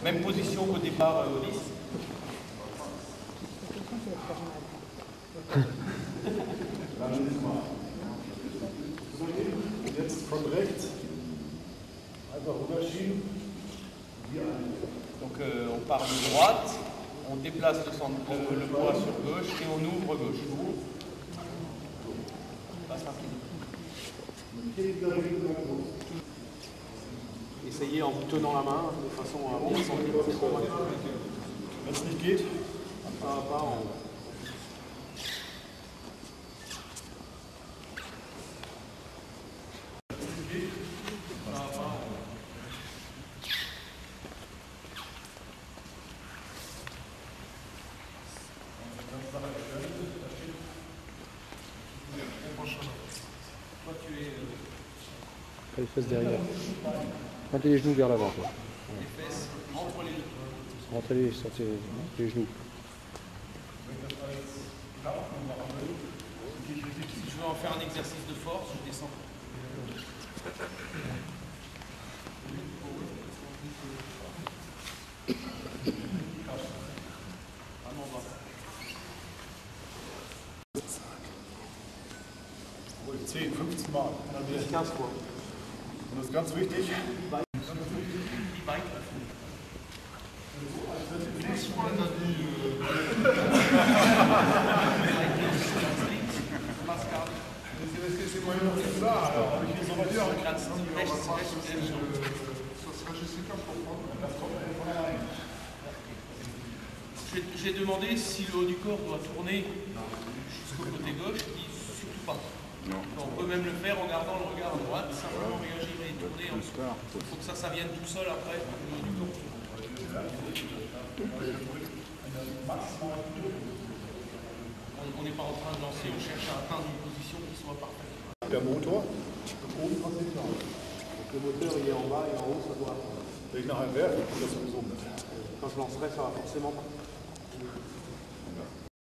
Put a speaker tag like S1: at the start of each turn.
S1: Même position qu'au départ au 10.
S2: Jetzt von rechts einfach rüberschieben.
S1: Donc on part de droite, on déplace le poids sur gauche et on ouvre gauche. Passe rapide.
S3: Essayez en vous tenant la main de façon à bien sentir votre corps.
S2: Wenn es nicht geht,
S3: Pas à pas,
S4: Les fesses derrière. Montez les genoux vers l'avant.
S1: Les fesses entre les deux.
S4: Rentrez sortez les genoux.
S1: Si je veux en faire un exercice de force, je descends. Vraiment bas.
S2: 10, 15 Mal.
S3: 15 fois.
S2: Und das ist ganz wichtig. C'est moyen de faire ça, alors avec les amateurs, ça sera Jessica pour prendre.
S1: J'ai demandé si le haut du corps doit tourner jusqu'au côté gauche, il dit surtout pas. On peut même le faire en gardant le regard à droite, simplement réagir et tourner en dessous. Il faut que ça vienne tout seul après, le haut du corps. On n'est pas en train de lancer, on cherche à atteindre une position qui soit parfaite.
S2: Der Motor oben passiert gar nicht.
S3: Donc le moteur il est en bas et en haut ça doit.
S2: Wenn ich nachher werfe, tut das sowieso mit.
S3: Quand je lancerai, ça va forcément partir.